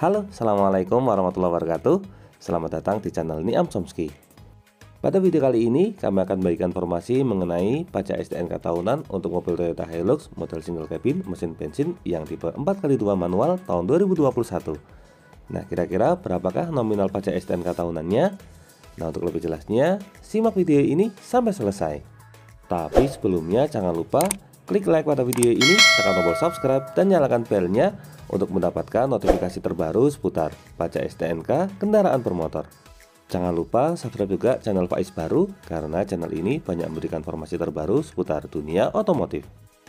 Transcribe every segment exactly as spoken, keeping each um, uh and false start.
Halo, Assalamualaikum warahmatollahi wabarakatuh. Selamat datang di channel Niam Chomsky. Pada video kali ini, kami akan memberikan informasi mengenai pajak S T N K tahunan untuk mobil Toyota Hilux model single cabin mesin bensin yang tipe empat kali dua manual tahun dua ribu dua puluh satu. Nah, kira-kira berapakah nominal pajak S T N K tahunannya? Nah, untuk lebih jelasnya, simak video ini sampai selesai. Tapi sebelumnya jangan lupa klik like pada video ini, tekan tombol subscribe dan nyalakan belnya untuk mendapatkan notifikasi terbaru seputar pajak S T N K kendaraan bermotor. Jangan lupa subscribe juga channel Faiz Baru karena channel ini banyak memberikan informasi terbaru seputar dunia otomotif.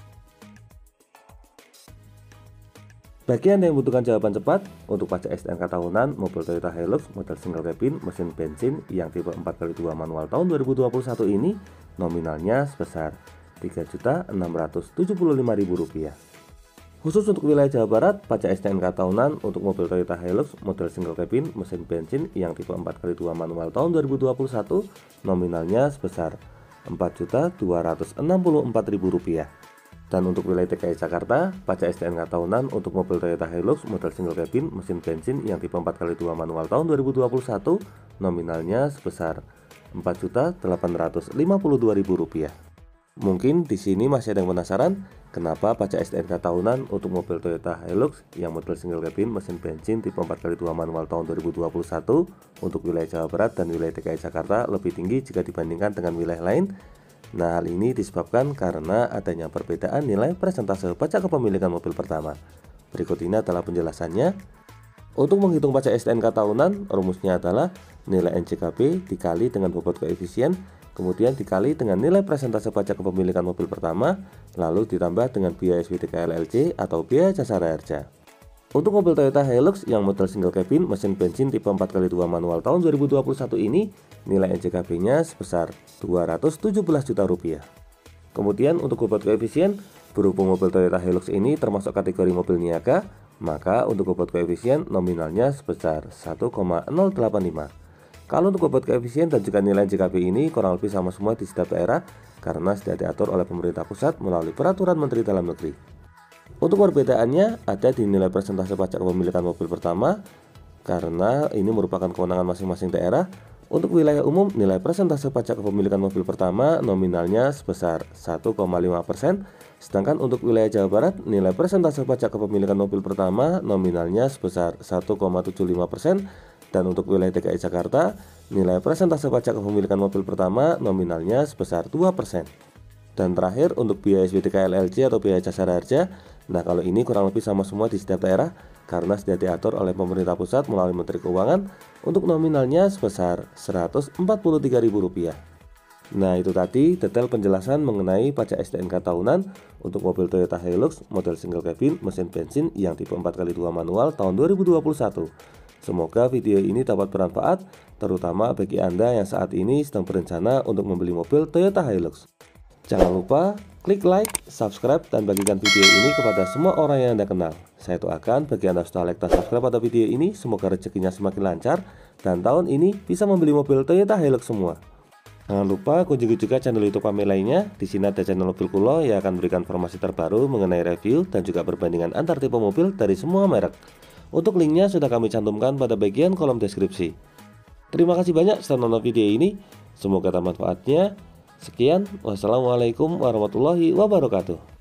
Bagi Anda yang membutuhkan jawaban cepat untuk pajak S T N K tahunan mobil Toyota Hilux model single cabin mesin bensin yang tipe empat kali dua manual tahun dua ribu dua puluh satu ini nominalnya sebesar tiga juta enam ratus tujuh puluh lima ribu rupiah. Khusus untuk wilayah Jawa Barat, pajak S T N K tahunan untuk mobil Toyota Hilux model single cabin mesin bensin yang tipe empat kali dua manual tahun dua ribu dua puluh satu nominalnya sebesar empat juta dua ratus enam puluh empat ribu rupiah. Dan untuk wilayah D K I Jakarta, pajak S T N K tahunan untuk mobil Toyota Hilux model single cabin mesin bensin yang tipe empat kali dua manual tahun dua ribu dua puluh satu nominalnya sebesar empat juta delapan ratus lima puluh dua ribu rupiah. Mungkin di sini masih ada yang penasaran kenapa pajak S T N K tahunan untuk mobil Toyota Hilux yang model single cabin mesin bensin tipe empat kali dua manual tahun dua ribu dua puluh satu untuk wilayah Jawa Barat dan wilayah D K I Jakarta lebih tinggi jika dibandingkan dengan wilayah lain. Nah, hal ini disebabkan karena adanya perbedaan nilai persentase pajak kepemilikan mobil pertama. Berikut ini adalah penjelasannya. Untuk menghitung pajak S T N K tahunan, rumusnya adalah nilai N J K B dikali dengan bobot koefisien, kemudian dikali dengan nilai persentase pajak kepemilikan mobil pertama, lalu ditambah dengan biaya S W T K L L C atau biaya jasa harja. Untuk mobil Toyota Hilux yang model single cabin mesin bensin tipe empat kali dua manual tahun dua ribu dua puluh satu ini, nilai N J K B-nya sebesar dua ratus tujuh belas juta rupiah. Kemudian untuk bobot koefisien, berhubung mobil Toyota Hilux ini termasuk kategori mobil niaga, maka untuk bobot koefisien nominalnya sebesar satu koma nol delapan lima. Kalau untuk bobot koefisien dan juga nilai N J K B ini kurang lebih sama semua di setiap daerah karena sudah diatur oleh pemerintah pusat melalui peraturan Menteri Dalam Negeri. Untuk perbedaannya ada di nilai persentase pajak kepemilikan mobil pertama karena ini merupakan kewenangan masing-masing daerah. Untuk wilayah umum, nilai persentase pajak kepemilikan mobil pertama nominalnya sebesar satu koma lima persen, sedangkan untuk wilayah Jawa Barat, nilai persentase pajak kepemilikan mobil pertama nominalnya sebesar satu koma tujuh lima persen, dan untuk wilayah D K I Jakarta, nilai persentase pajak kepemilikan mobil pertama nominalnya sebesar dua persen. Dan terakhir untuk biaya S W T K L L C atau biaya jasa harja, nah kalau ini kurang lebih sama semua di setiap daerah karena sudah diatur oleh pemerintah pusat melalui Menteri Keuangan untuk nominalnya sebesar seratus empat puluh tiga ribu rupiah. Nah, itu tadi detail penjelasan mengenai pajak S T N K tahunan untuk mobil Toyota Hilux model single cabin mesin bensin yang tipe empat kali dua manual tahun dua ribu dua puluh satu. Semoga video ini dapat bermanfaat terutama bagi Anda yang saat ini sedang berencana untuk membeli mobil Toyota Hilux. Jangan lupa klik like, subscribe, dan bagikan video ini kepada semua orang yang Anda kenal. Saya doakan bagi Anda sudah like dan subscribe pada video ini, semoga rezekinya semakin lancar dan tahun ini bisa membeli mobil Toyota Hilux semua. Jangan lupa kunjungi juga channel YouTube kami lainnya. Di sini ada channel Mobil Kulo yang akan memberikan informasi terbaru mengenai review dan juga perbandingan antar tipe mobil dari semua merek. Untuk linknya sudah kami cantumkan pada bagian kolom deskripsi. Terima kasih banyak sudah nonton video ini. Semoga ada manfaatnya. Sekian, wassalamualaikum warahmatullahi wabarakatuh.